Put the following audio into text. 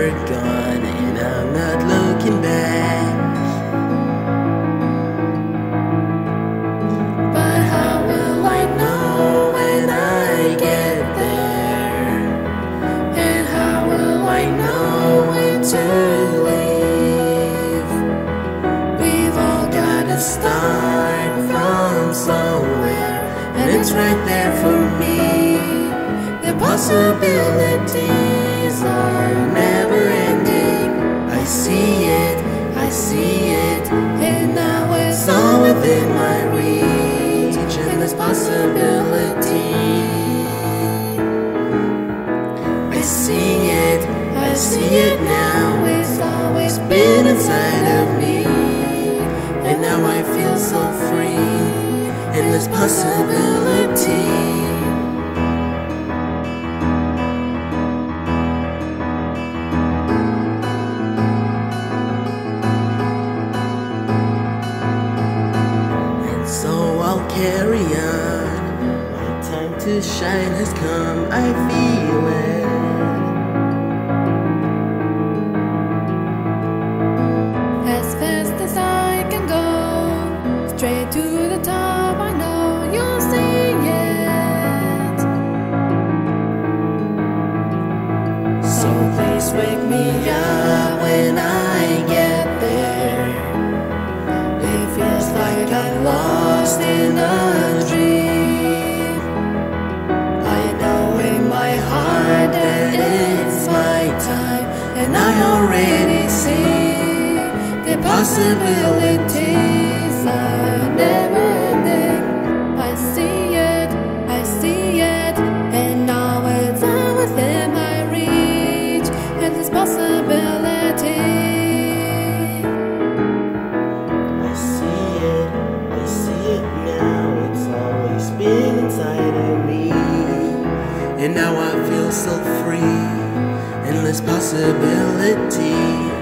never gone, and I'm not looking back. But how will I know when I get there? And how will I know when to leave? We've all gotta start from somewhere, and it's right there for me. The possibilities are never ending. I see it, and now it's all within my reach. Endless possibility. I see it now. It's always been inside of me, and now I feel so free. Endless possibility. So I'll carry on. My time to shine has come, I feel it. As fast as I can go, straight to the top, I know you'll see it. So please wake me up when I get there. It feels like I'm lost in a dream. I know in my heart that it's my time, and I already see the possibilities are never ending. I see it, and now it's all within my reach. Endless possibility. I see it now. It's always been inside of me, and now I feel so free. Endless possibility.